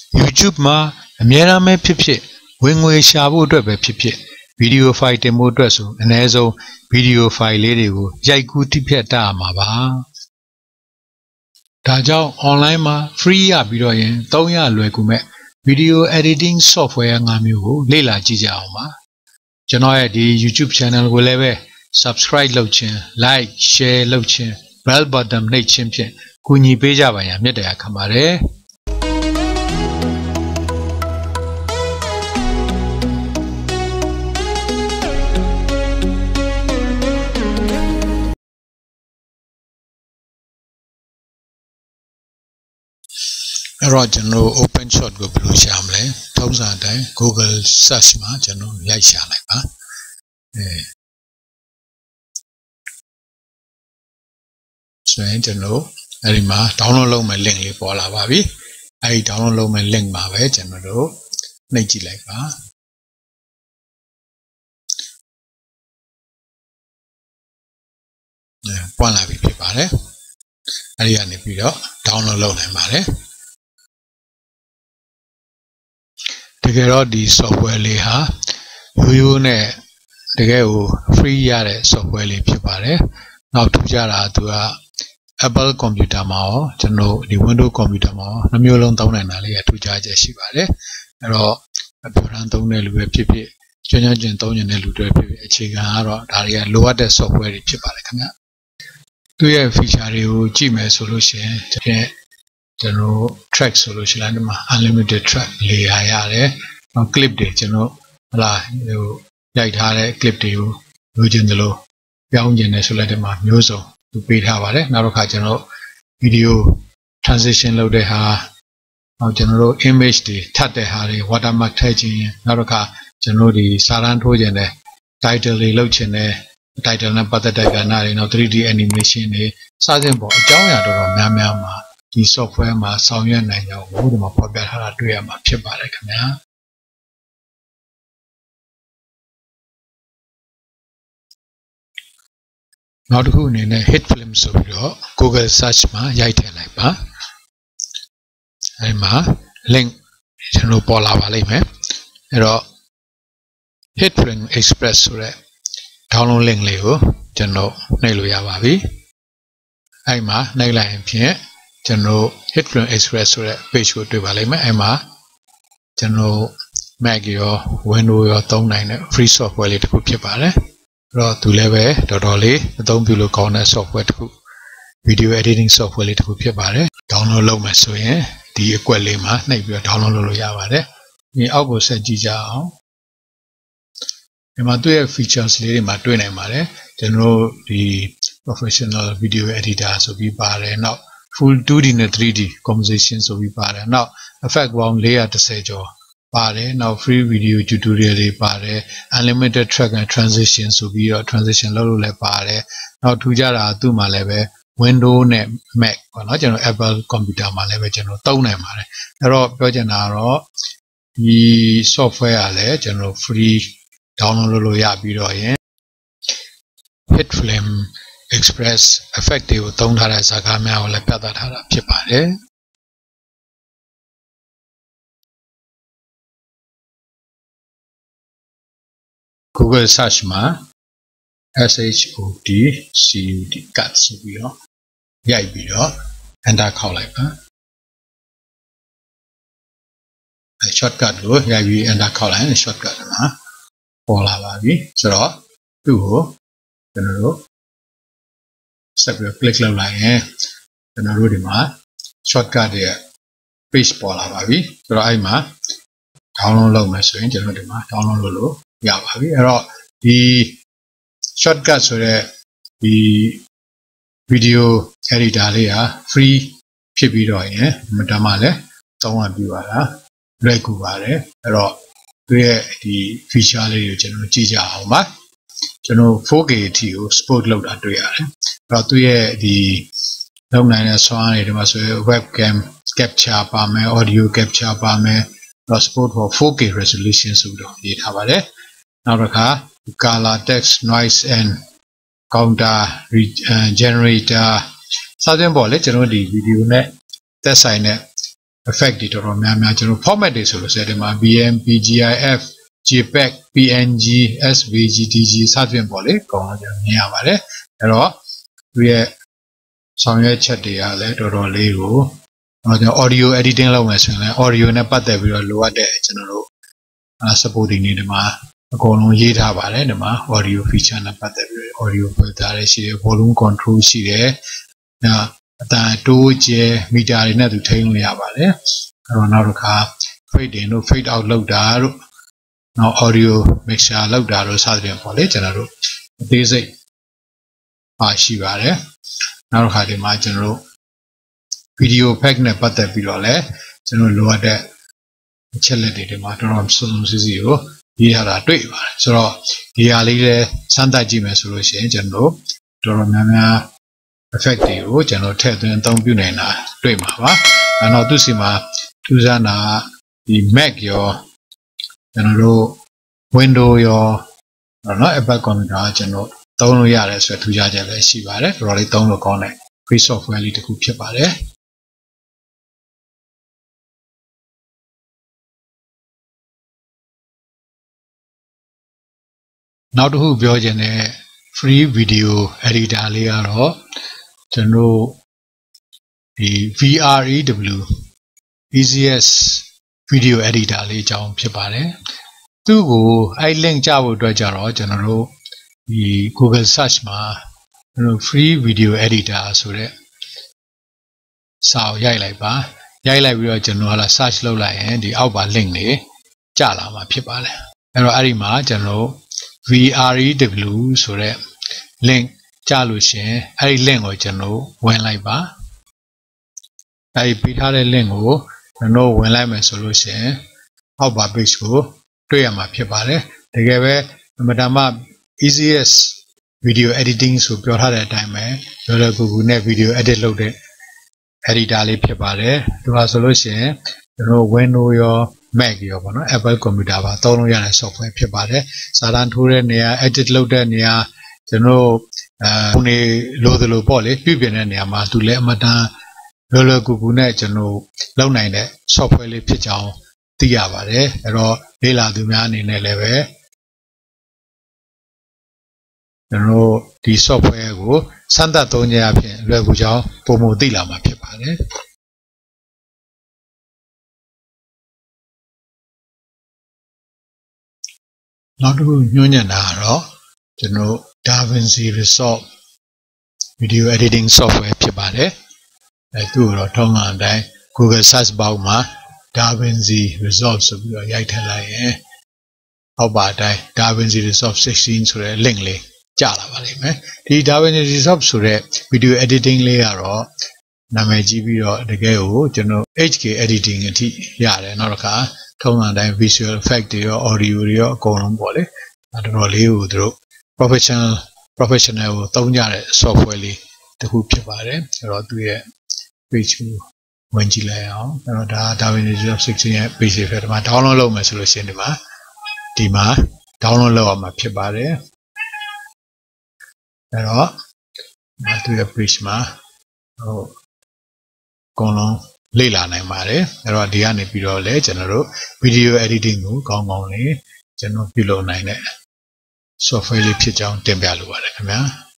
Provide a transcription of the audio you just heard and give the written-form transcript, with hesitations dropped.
YouTube မှာအများအားမဲ့ဖြစ်ဝင်ငွေရှာဖို့အတွက်ပဲဖြစ်ဗီဒီယိုဖိုင်တင်ဖို့အတွက်ဆိုအနည်းဆုံးဗီဒီယိုဖိုင်လေးတွေကိုရိုက်ကူးတိဖြတ်တတ်ရမှာပါဒါကြောင့် online မှာ free ရပြီးတော့ရင်သုံးရလွယ်ကူမဲ့ video editing software 5 မျိုးကိုလေ့လာကြည့်ကြအောင်ပါကျွန်တော်ရဲ့ဒီ YouTube channel ကိုလည်းပဲ subscribe လုပ်ခြင်း like share လုပ်ခြင်း bell button နှိပ်ခြင်းဖြင့်ကူညီပေးကြပါရန်မြတ်တရားခံပါတယ်အဲ့တော့ကျွန်တော် open shot ကိုဘယ်လိုရှာမလဲထုံးစံအတိုင်း Google search မှာကျွန်တော်ရိုက်ရှာလိုက်ပါဆိုရင်ကျွန်တော်အဲ့ဒီမှာ download လုပ်မယ့် link လေးပေါ်လာပါပြီအဲ့ဒီ download လုပ်မယ့် link မှာပဲကျွန်တော်တို့နှိပ်ကြည့်လိုက်ပါပွင့်လာပြီဖြစ်ပါတယ်အဲ့ဒီကနေပြီးတော့ download လုပ်နိုင်ပါတယ်တကယ်တော့ဒီ software လေးဟာရိုးရိုးနဲ့တကယ်ကို free ရတဲ့ software လေးဖြစ်ပါတယ်နောက်ထူးခြားတာသူက Apple computer မှာရောကျွန်တော်ဒီ Windows computer မှာရောနှမျိုးလုံးသုံးနိုင်တာလေးကထူးခြားချက်ရှိပါတယ်အဲ့တော့အပေါ်ရန်သုံးတဲ့လူပဲဖြစ်ကျွမ်းကျင်သုံးနေတဲ့လူတွေဖြစ်အခြေခံကတော့ဒါတွေကလိုအပ်တဲ့ software တွေဖြစ်ပါတယ်ခင်ဗျသူရဲ့ feature တွေကိုကြည့်မယ်ဆိုလို့ရှိရင်ကျွန်တော် track ဆိုလို့ရှိရင်ဒီမှာ unlimited track လေးရရတယ်နောက် clip တွေကျွန်တော်ဟလာရိုက်ထားတဲ့ clip တွေကိုလိုချင်တယ်လို့ပြောင်းကျင်တယ်ဆိုလည်းဒီမှာမျိုးစုံသူပေးထားပါတယ်နောက်တစ်ခါကျွန်တော် video transition လုပ်တဲ့ဟာနောက်ကျွန်တော်တို့ image တွေထပ်တဲ့ဟာတွေ watermark ထည့်ခြင်းနောက်တစ်ခါကျွန်တော်ဒီစာတန်းထိုးခြင်းတဲ့ title တွေလုပ်ခြင်းတဲ့ title နဲ့ပတ်သက်တဲ့ကဏ္ဍတွေနောက် 3D animation တွေစသဖြင့်ပေါ့အကြောင်းအရာတော်တော်များများမှာဒီ software မှာဆောင်ရွက်နိုင်ကြောင်းကိုဒီမှာဖော်ပြထားတာတွေ့ရမှာဖြစ်ပါတယ်ခင်ဗျာနောက်တစ်ခုအနေနဲ့ hit film ဆိုပြီးတော့ Google search မှာရိုက်ထည့်လိုက်ပါအဲဒီမှာ link ကျွန်တော်ပေါ်လာပါလိမ့်မယ်အဲ့တော့ hit film express ဆိုတဲ့ download link လေးကိုကျွန်တော်နှိပ်လို့ရပါပြီအဲဒီမှာနှိပ်လိုက်ရင်ဖြင့်ကျွန်တော် hit film express ဆိုတဲ့ page ကိုတွေ့ပါလိမ့်မယ်အဲဒီမှာကျွန်တော် Mac ရော Windows ရောသုံးနိုင်တဲ့ free software လေးတစ်ခုဖြစ်ပါတယ်အဲ့တော့သူလည်းပဲတော်တော်လေးအသုံးပြုလို့ကောင်းတဲ့ software တစ်ခု video editing software လေးတစ်ခုဖြစ်ပါတယ် download လုပ်မယ်ဆိုရင်ဒီအကွက်လေးမှာနှိပ်ပြီးတော့ download လုပ်လို့ရပါတယ်ဒီအောက်ကိုဆက်ကြည့်ကြအောင်ဒီမှာတွေ့ရ features လေးတွေမှာတွေ့နိုင်ပါတယ်ကျွန်တော်ဒီ professional video editor ဆိုပြီးပါတယ်နောက် full 2D နဲ့ 3D composition ဆိုပြီးပါတယ်နောက် effect ပေါင်း430ကျော်ပါတယ်နောက် free video tutorial တွေပါတယ် unlimited track and transition ဆိုပြီးတော့ transition လုပ်လို့လည်းပါတယ်နောက်ထူးခြားတာသူ့မှာလည်းပဲ Windows နဲ့ Mac ပေါ့နော်ကျွန်တော် Apple computer မှာလည်းပဲကျွန်တော်သုံးနိုင်ပါတယ်အဲ့တော့ပြောချင်တာကတော့ဒီ software ကလည်းကျွန်တော် free download လုပ်လို့ရပြီးတော့ရင် hit film express effect တွေကိုသုံးထားတဲ့ဇာတ်ကားများကိုလည်းပြသထားတာဖြစ်ပါတယ်Google search မှာ SHOT CUT cut ဆိုပြီးတော့ရိုက်ပြီးတော့ enter ခေါက်လိုက်ပါshortcut ကိုရိုက်ပြီး enter ခေါက်လိုက်ရင် shortcut မှာပေါ်လာပါပြီဆိုတော့သူ့ကိုကျွန်တော်တို့ဆက်ပြီး click လုပ်လိုက်ရင်ကျွန်တော်တို့ဒီမှာ shortcut ရဲ့ page ပေါ်လာပါပြီဆိုတော့အဲ့မှာ download လုပ်မယ်ဆိုရင်ကျွန်တော်ဒီမှာ download လုပ်လို့ရပါပြီအဲ့တော့ဒီ shortcut ဆိုတဲ့ဒီ video editor လေးက free ဖြစ်ပြီးတော့ရင်မတမ်းမှလည်းသုံးရပြပါလားလွယ်ကူပါတယ်အဲ့တော့သူရဲ့ဒီ feature လေးကိုကျွန်တော်ကြည့်ကြအောင်ပါကျွန်တော် 4K အထိကို support လုပ်တာတွေ့ရတယ်အဲ့တော့သူရဲ့ဒီလုပ်နိုင်တဲ့ sound တွေဒီမှာဆိုရင် webcam capture ပါမယ် audio capture ပါမယ် support for 4K resolution ဆိုတော့ရေးထားပါတယ်နောက်တစ်ခါ color text noise and counter generator စသဖြင့်ပေါ့လေကျွန်တော်ဒီ video နဲ့သက်ဆိုင်တဲ့ effect တွေတော်တော်များများကျွန်တော် format တွေဆိုလို့ဆိုရင်ဒီမှာ BMP GIF JPEG PNG SVG DG စသဖြင့်ပေါ့လေအကုန်လုံးကျွန်တော်မြင်ရပါတယ်အဲ့တော့သူရဲ့ဆောင်ရွက်ချက်တွေကလည်းတော်တော်လေးကိုကျွန်တော် audio editing လုပ်မယ်ဆိုရင်လည်း audio နဲ့ပတ်သက်ပြီးတော့လိုအပ်တဲ့ကျွန်တော်တို့supporting တွေဒီမှာအကုန်လုံးရေးထားပါတယ်ဒီမှာ audio feature နဲ့ပတ်သက်ပြီး audio filter တွေရှိတယ် volume control ရှိတယ်အတန်တိုးကျဲမီတာတွေနဲ့သူထိန်းလို့ရပါတယ်အဲ့တော့နောက်တစ်ခါ fade in တို့ fade out လုပ်တာတို့နောက် audio mixer လုပ်တာတို့စသဖြင့်ပေါ့လေကျွန်တော်တို့အသေးစိတ်ရှိပါတယ်နောက်တစ်ခါဒီမှာကျွန်တော်တို့ video pack နဲ့ပတ်သက်ပြီးတော့လည်းကျွန်တော်လိုအပ်တဲ့အချက်လက်တွေဒီမှာတော်တော်စုံစုံစည်းစည်းကိုရေးထားတာတွေ့ပါတယ်ဆိုတော့ဒီဟာလေးလည်းစမ်းသပ်ကြည့်မယ်ဆိုလို့ရှိရင်ကျွန်တော်တော်တော်များများ effect တွေကိုကျွန်တော်ထည့်သွင်းအသုံးပြုနိုင်တာတွေ့မှာပါအဲ့တော့သူစီမှာထူးဆန်းတာဒီ Mac ရောကျွန်တော်တို့ Windows ရောနော် Apple computer ကျွန်တော်သုံးလို့ရတယ်ဆိုတော့ထူးခြားချက်လည်းရှိပါတယ်တော်တော်လေးသုံးလို့ကောင်းတဲ့ free software လေးတစ်ခုဖြစ်ပါတယ်နောက်တစ်ခုပြောချင်တဲ့ free video editor လေးကတော့ကျွန်တော်ဒီ VREW easiest video editor လေးအကြောင်းဖြစ်ပါတယ်သူ့ကိုအဲ့ link ကြဖို့အတွက်ကြတော့ကျွန်တော်တို့ဒီ Google search မှာကျွန်တော် free video editor ဆိုတဲ့စာကိုရိုက်လိုက်ပါရိုက်လိုက်ပြီးတော့ကျွန်တော်က search လုပ်လိုက်ရင်ဒီအောက်ပါ link တွေကျလာမှာဖြစ်ပါတယ်အဲ့တော့အဲ့ဒီမှာကျွန်တော် VREW ဆိုတဲ့ link ကြလို့ရှင်အဲ့ဒီ link ကိုကျွန်တော်ဝင်လိုက်ပါအဲ့ဒီပေးထားတဲ့ link ကိုကျွန်တော်ဝင်လိုက်မယ်ဆိုလို့ရှင်အောက်ပါ page ကိုတွေ့ရမှာဖြစ်ပါတယ်တကယ်ပဲအမှန်တမ်း easiest video editing ဆိုပြောထားတဲ့အတိုင်းပဲလောလောကူကူနဲ့ video edit လုပ်တဲ့ editor လေးဖြစ်ပါတယ်သူဟာဆိုလို့ရှင်ကျွန်တော် Windows ရော Mac ရောပေါ့နော် Apple computer ပါသုံးလို့ရတဲ့ software ဖြစ်ပါတယ်စာတန်းထိုးတဲ့နေရာ edit လုပ်တဲ့နေရာကျွန်တော်ခုနေလိုသလိုပေါ့လေပြုပြင်တဲ့နေရာမှာသူလည်းအမှန်တမ်းလောလောကူကူနဲ့ကျွန်တော်လုပ်နိုင်တဲ့ software လေးဖြစ်ကြောင်းသိရပါတယ်အဲ့တော့လေ့လာသူများအနေနဲ့လည်းပဲကျွန်တော်ဒီ software ကိုစမ်းသပ်သုံးကြရဖြင့်လွယ်ကူကြောင်းပုံမသိလာမှာဖြစ်ပါတယ်နောက်တစ်ခုညွှန်ညံ့တာကတော့ကျွန်တော် DaVinci Resolve video editing software ဖြစ်ပါတယ်သူ့ကိုတော့ထုံးစံအတိုင်း Google search box မှာ DaVinci Resolve ဆိုပြီးတော့ရိုက်ထည့်လိုက်ရင်အောက်ပါအတိုင်း DaVinci Resolve 16ဆိုတဲ့ link လေးကျလာပါလိမ့်မယ်ဒီ DaVinci Resolve ဆိုတဲ့ video editing လေးကတော့နာမည်ကြီးပြီးတော့တကယ်ကိုကျွန်တော် HK editing အထိရတယ်နောက်တစ်ခါထုံးစံအတိုင်း visual effect တွေရော audio တွေရောအကုန်လုံးပေါ့လေတော်တော်လေးကိုသူတို့ professional ကိုသုံးကြတဲ့ software လေးတစ်ခုဖြစ်ပါတယ်အဲ့တော့သူရဲ့ page ကိုဝင်ကြည့်လိုက်အောင်အဲ့တော့ဒါ DaVinci Resolve 16ရဲ့ page တွေဒီမှာ download လုပ်မယ်ဆိုလို့ရှိရင်ဒီမှာ download လုပ်အောင်မှာဖြစ်ပါတယ်အဲ့တော့သူရဲ့ page မှာအကုန်လုံးလေ့လာနိုင်ပါတယ်အဲ့တော့ဒီကနေပြီးတော့လည်းကျွန်တော်တို့ video editing ကိုကောင်းကောင်းလေးကျွန်တော်ပြုလုပ်နိုင်တဲ့ software လေးဖြစ်ကြောင်းတင်ပြလိုပါတယ်ခင်ဗျာ